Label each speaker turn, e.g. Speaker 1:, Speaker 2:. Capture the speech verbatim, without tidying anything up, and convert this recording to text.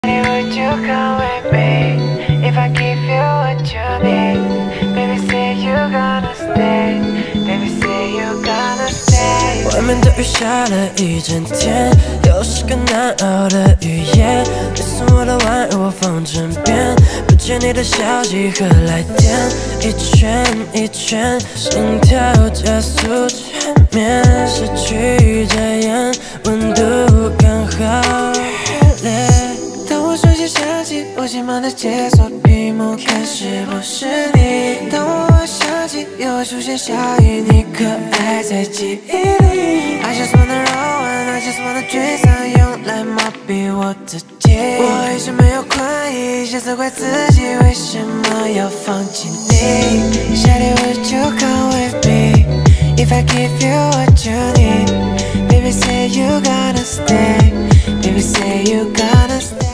Speaker 1: Would you come with me if I give you what you need? Baby, say you gonna stay. Baby, say you gonna stay.
Speaker 2: 外面的雨下了一整天，又是个难熬的雨夜。你送我的晚安我放枕边，不见你的消息和来电，一圈一圈，心跳加速缠绵，失去遮掩，温度刚好热烈。
Speaker 1: 当我瞬间想起，我急忙的解锁屏幕，看是不是你？当我想起，又会出现下雨，你可爱在记忆里。I just wanna roll on, I just wanna 沮丧，用来麻痹我自己。我一直没有困意，想责怪自己，为什么要放弃你？夏天 Would you come with me if I give you what you need? Baby, say you gonna stay. Baby, say you gonna stay.